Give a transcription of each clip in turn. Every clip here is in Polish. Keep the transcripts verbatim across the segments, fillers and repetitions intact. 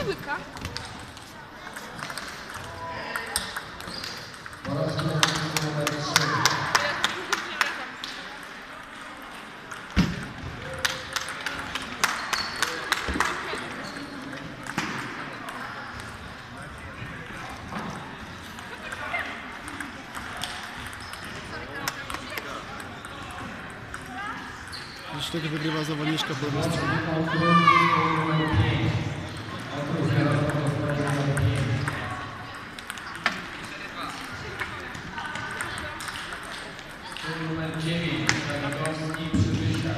płytka. Już wtedy wygrywa zawodniczka po lewej stronie. Numer dziewięć, Zawodowski Przybyszak.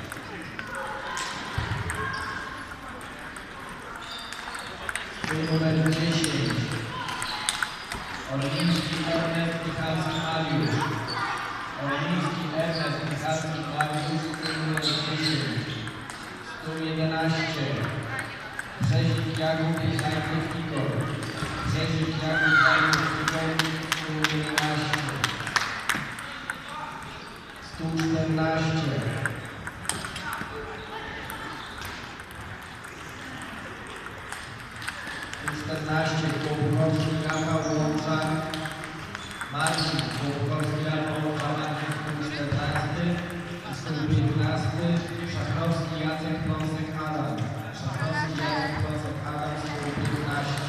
Numer dziesięć, Orliński Ernest Michalski Mariusz. Orliński Ernest Michalski Mariusz, numer dziesięć. sto jedenaście, Brzezik Jakub Piechajców Igor. Brzezik Jakub Piechajców Igor, sto jedenaście. sto czternaście. sto czternaście. Kłopkowski Rafał Łącza. Marcin Kłopkowski Rafał Łącza. Marcin sto czternasty. sto piętnasty. Szachrowski Jacek Pląsek Adam. Szachrowski Jacek Pląsek Adam. sto piętnaście.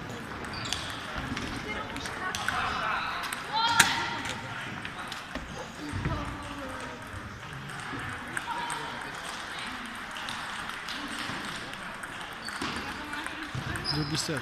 Drugi set.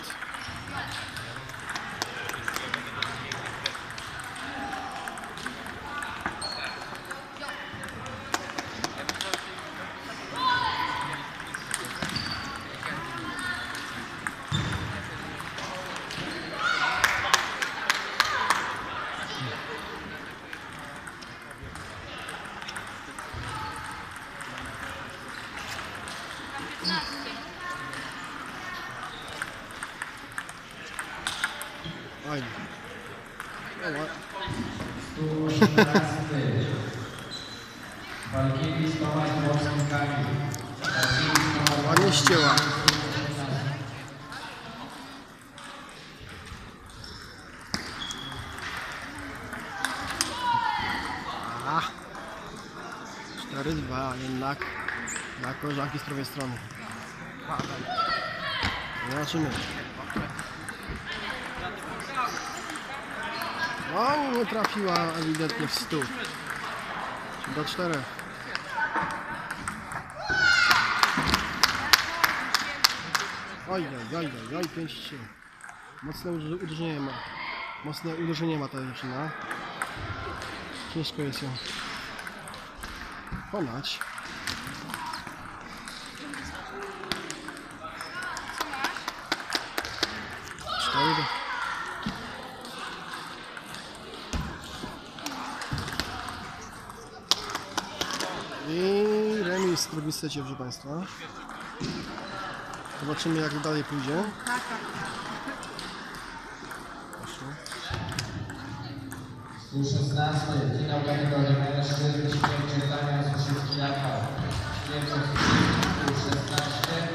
Fajnie. sto osiemnasty. Walkiewicz Tomasz Włoskim Kamil. Ładnie ścięła. A. cztery dwa, jednak dla koleżanki z prawej strony. Zobaczymy. O, nie trafiła ewidentnie w stół. Do czterech. Oj, oj, oj, oj, oj, pięć trzy. Mocne uderzenie ma. Mocne uderzenie ma ta dziewczyna. Ciężko jest ją pokonać. cztery. I remis w drugim secie, proszę Państwa. Zobaczymy, jak dalej pójdzie. sto szesnasty. Finał kategorii mężczyzn. Święcie Damian Suszycki Rafał. Święcie sto szesnaście.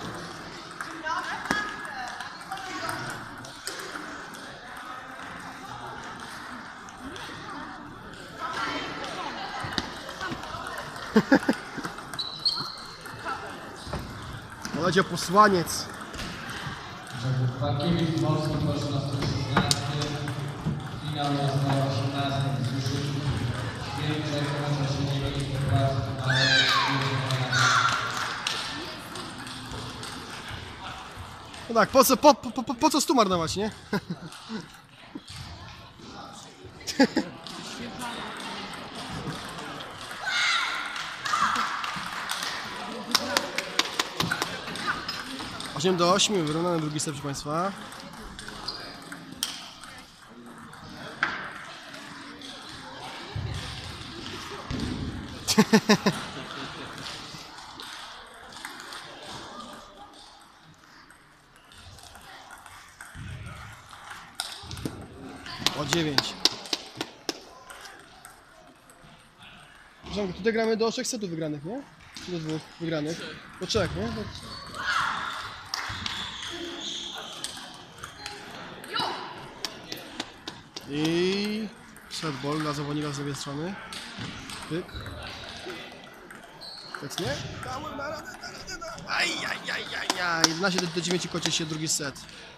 Będzie posłaniec. Walkiewicz Morski poszło na sto szesnasty. Finał jest na osiemnastym. Suszycki. Święcie może się nie mieli sytuacji, ale No tak, po co, po, po, po, po co stu marnować, nie? osiem do ośmiu, wyrównany drugi set, proszę Państwa. O dziewięć. Tutaj gramy do trzech setów wygranych, nie? Czy do dwóch wygranych? Do trzech, nie? Do... I setball dla zawodnika z lewej strony. Pyk. Tak nie? Dałem na radę, na radę, na... Aj, aj, aj, aj, aj. jedenaście do dziewięciu kończy się drugi set.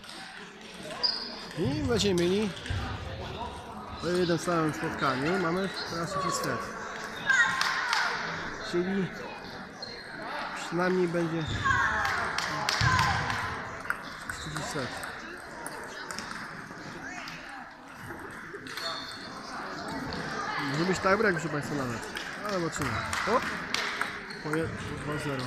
I będziemy mieli po jednym samym spotkaniu. Mamy teraz trzeci set. Czyli przynajmniej będzie trzeci set. Może być tiebreak, proszę Państwa, nawet. Ale zobaczymy. O! Po dwa zero.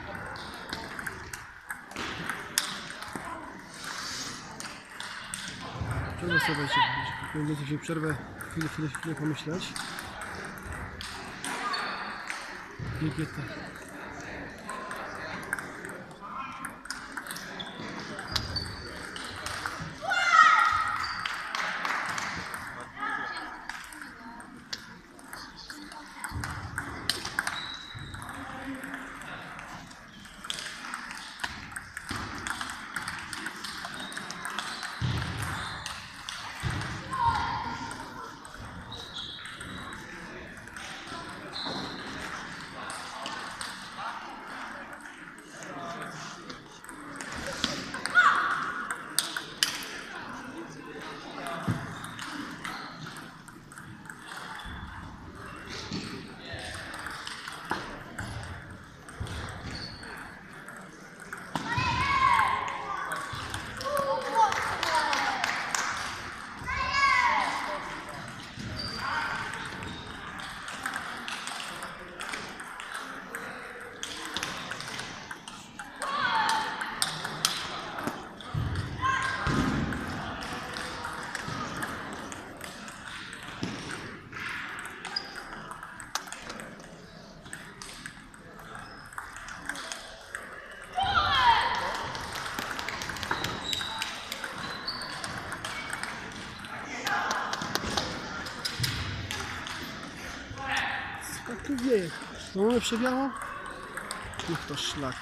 Przerwę sobie, będzie się przerwę, chwilę, chwilę, chwilę pomyśleć. Pikieta. Jak tu wieje? No mamy przewiało? Niech to szlak.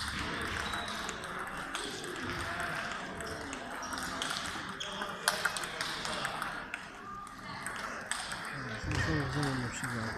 Znowu, znowu mnie przewiało.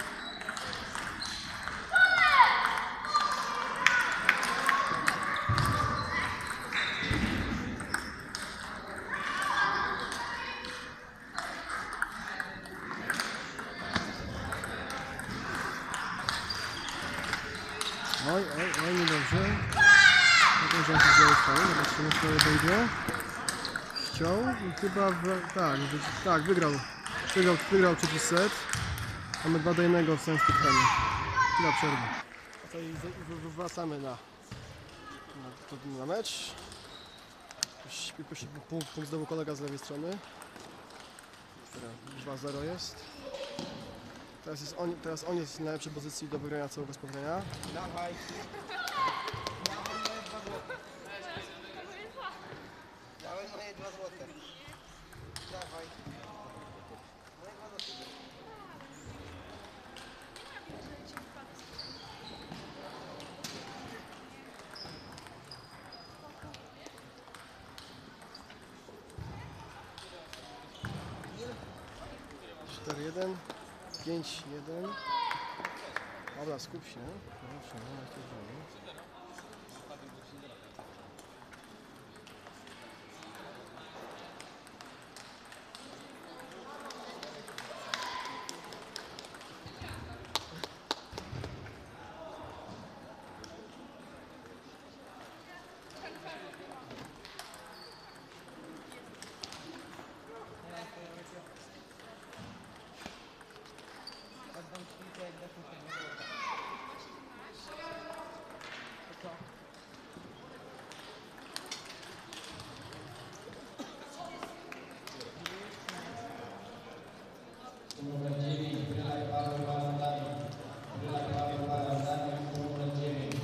Oj, oj, oj, niedobrze. Jakąś się działo stało, zobaczymy, co będzie. Chciał i chyba, w, tak, wy- tak, wygrał. Wygrał, wygrał trzeci set. Mamy dwa do jednego w samym spotkaniu. Chwila przerwy. Tutaj wy- wy- wracamy na, na, na mecz. Punkt, punkt znowu kolega z lewej strony. dwa zero jest. Teraz, jest on, teraz on jest w najlepszej pozycji do wygrania całego spotkania. Dawaj. Dawaj moje dwa złote. Dawaj. Moje dwa złote. cztery jeden, pięć jeden. Dobra, skup się. Proszę, no, jak to dzieje. Oddam ci kilka, jak dasz mi te dwa złote. To co? Numer dziewięć, Brylak Paweł Balandami. Brylak Paweł Balandami, numer dziewięć.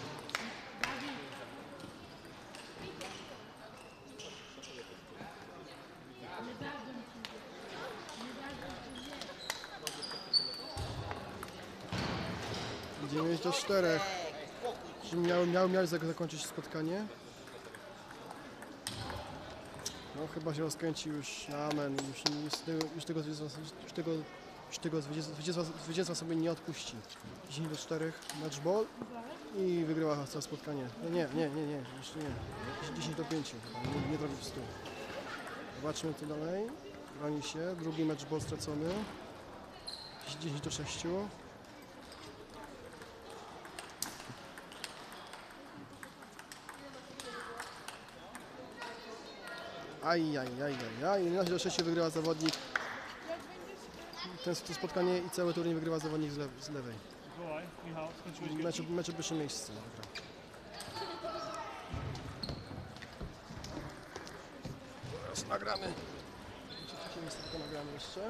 dziewięć do czterech. Czyli miał, miał, miał zakończyć spotkanie. No chyba się rozkręci już na amen. Już, już, tego, już tego zwycięstwa, już tego, już tego zwycięstwa, zwycięstwa, zwycięstwa sobie nie odpuści. dziesięć do czterech match ball i wygrywa całe spotkanie. No nie, nie, nie, nie, jeszcze nie. dziesięć do pięciu chyba, nie, nie trafi w stu. Zobaczmy co dalej. Broni się, drugi match ball stracony. dziesięć do sześciu. Aj, aj, aj, aj, aj. jedenaście do sześciu wygrywa zawodnik. Ten, to spotkanie i cały turniej wygrywa zawodnik z, lew, z lewej. Wołaj, Michał, skończyłeś grę? Mecz, mecz o pierwsze miejsce wygrał. Teraz nagramy. Trzecie miejsce tylko nagramy jeszcze.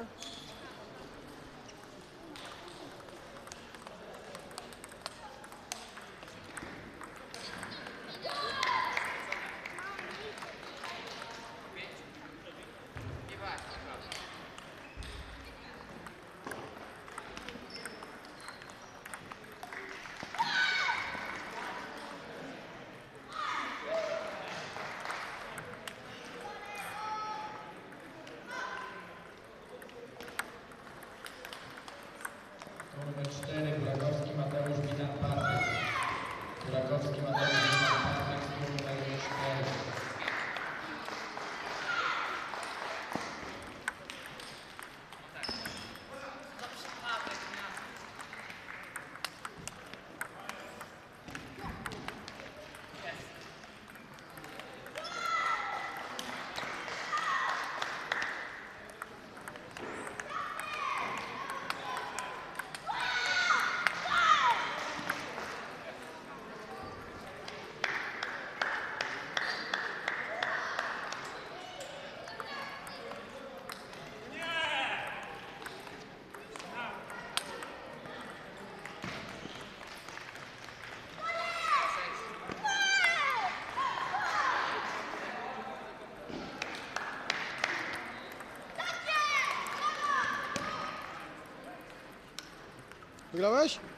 Numer cztery, Kurakowski Mateusz Witan Patryk. Kurakowski Mateusz Witan Patryk z numer cztery. Wygrałeś?